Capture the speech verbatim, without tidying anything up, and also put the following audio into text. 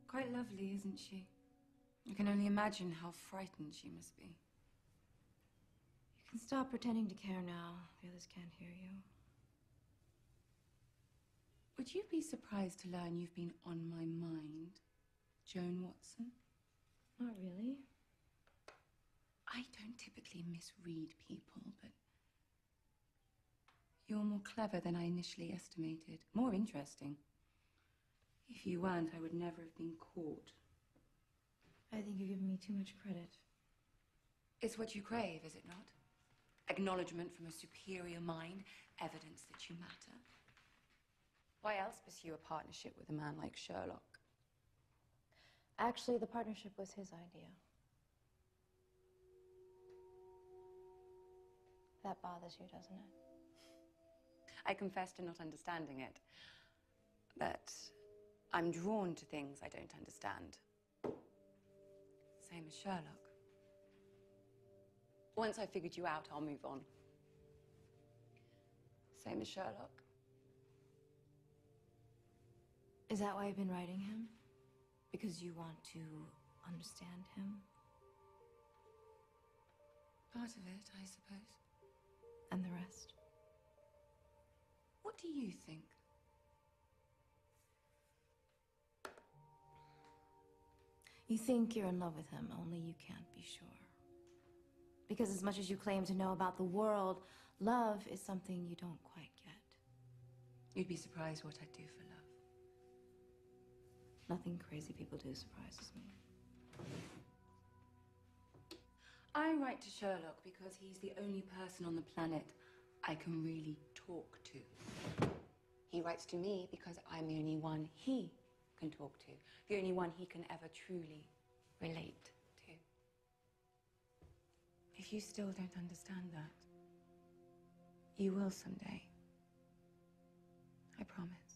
Quite lovely, isn't she? I can only imagine how frightened she must be. You can stop pretending to care now. The others can't hear you. Would you be surprised to learn you've been on my mind, Joan Watson? Not really. I don't typically misread people, but you're more clever than I initially estimated. More interesting. If you weren't, I would never have been caught. I think you're giving me too much credit. It's what you crave, is it not? Acknowledgement from a superior mind, evidence that you matter. Why else pursue a partnership with a man like Sherlock? Actually, the partnership was his idea. That bothers you, doesn't it? I confess to not understanding it. But I'm drawn to things I don't understand. Same as Sherlock. Once I've figured you out, I'll move on. Same as Sherlock. Is that why you've been writing him? Because you want to understand him? Part of it, I suppose. And the rest? What do you think? You think you're in love with him, only you can't be sure. Because as much as you claim to know about the world, love is something you don't quite get. You'd be surprised what I'd do for love. Nothing crazy people do surprises me. I write to Sherlock because he's the only person on the planet I can really talk to. He writes to me because I'm the only one he can talk to, the only one he can ever truly relate to. If you still don't understand that, you will someday. I promise.